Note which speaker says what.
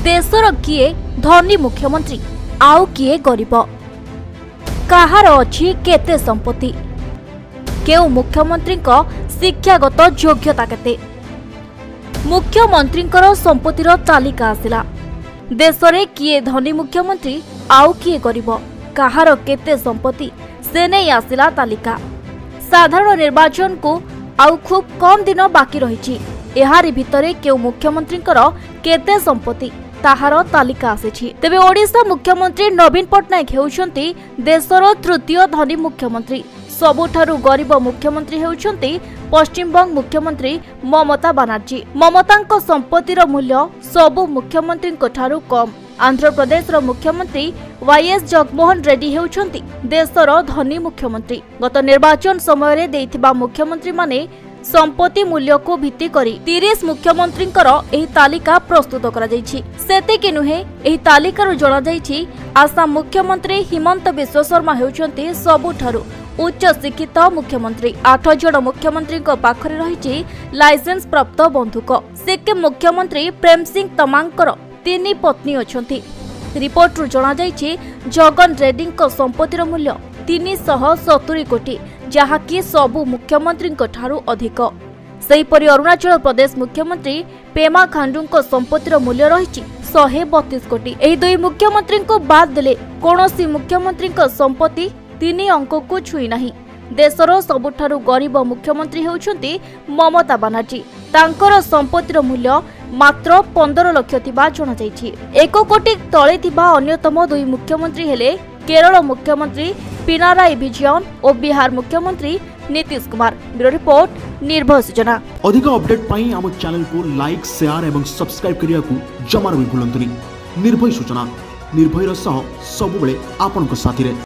Speaker 1: देशर किए धनी मुख्यमंत्री आउ किए गरीब कहार अछि केते संपत्ति केउ मुख्यमंत्री शिक्षागत योग्यता केते मुख्यमंत्री संपत्तिर तालिका आसिला देशरे किए धनी मुख्यमंत्री आउ किए गरीब कहार केते संपत्ति से नहीं आसिला तालिका साधारण निर्वाचन को आउ खूब कम दिन बाकी रही एहारी भितरे केउ मुख्यमंत्री केते संपत्ति ताहार तालिका आसीछि तेबे ओडिशा मुख्यमंत्री नवीन पट्टनायक हेउछंती देशर तृतीय धनी मुख्यमंत्री सबुठारु गरीब मुख्यमंत्री हेउछंती पश्चिमबंग मुख्यमंत्री ममता बनर्जी ममतांक संपत्तिर मूल्य सबु मुख्यमंत्री ठारु कम आंध्र प्रदेश मुख्यमंत्री वाईएस जगनमोहन रेड्डी हेउछंती देशर धनी मुख्यमंत्री गत निर्वाचन समय देइथिबा मुख्यमंत्री माने संपत्ति मूल्य को भित्ति करी 30 मुख्यमंत्री एही तालिका प्रस्तुत करा जायछि सेतिकि नुहे एही तालिकारु जणा जायछि आसाम मुख्यमंत्री हिमंत बिश्व शर्मा हेउछंती सबुठारु उच्च शिक्षित मुख्यमंत्री 8 जण मुख्यमंत्री पाखरे रहिछि लाइसेंस प्राप्त बंधुक सिक्किम मुख्यमंत्री प्रेम सिंह तमांकर 3 पत्नी अछंती रिपोर्ट रु जणा जायछि जगन रेड्डी संपत्तिर मूल्य 370 कोटी जहाँकि सबु मुख्यमंत्री ठारु अधिक सेहीपरि अरुणाचल प्रदेश मुख्यमंत्री पेमा खांडू संपत्तिर मूल्य रही 132 कोटी एही दुई मुख्यमंत्री को बाद देले कोनोसी मुख्यमंत्री संपत्ति 3 अंक को छुई नहीं देशर सबुठारु गरीब मुख्यमंत्री हेउछंती ममता बनर्जी तांकर संपत्तिर मूल्य मात्र 15 लाख थिबा जणा जायछि 1 कोटी तळे थिबा अन्यतम दुई मुख्यमंत्री हेले केरल मुख्यमंत्री पिनाराई विजयन और बिहार मुख्यमंत्री नीतीश कुमार। ब्यूरो रिपोर्ट निर्भय सूचना।
Speaker 2: अधिक अपडेट पाई हम चैनल को लाइक शेयर एवं सब्सक्राइब करिया को जमार भी भूलंतुनी। निर्भय सूचना निर्भयर सह सब बेले आपन को साथी रे।